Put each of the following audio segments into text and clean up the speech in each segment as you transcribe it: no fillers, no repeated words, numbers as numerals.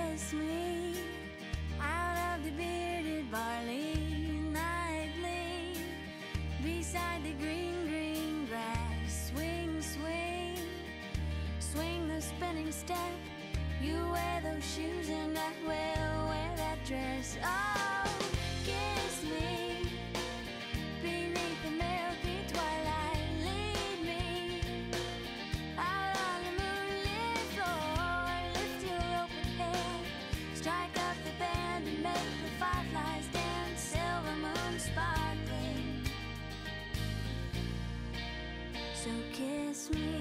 kiss me out of the bearded barley nightly, beside the green, green grass. Swing, swing, swing the spinning step. You wear those shoes and I will wear that dress. Oh, kiss me beneath the milky twilight. Lead me out on the moonlit floor. Lift your open head, strike up the band and make the fireflies dance. Silver moon sparkling, so kiss me.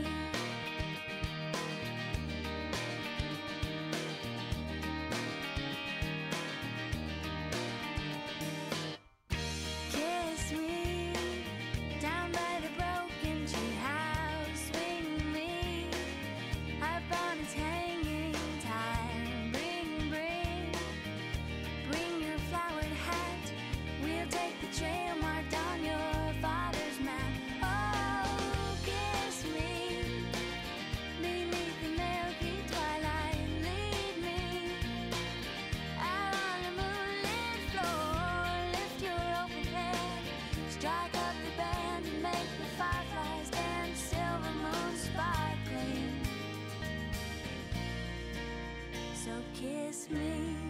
Kiss me.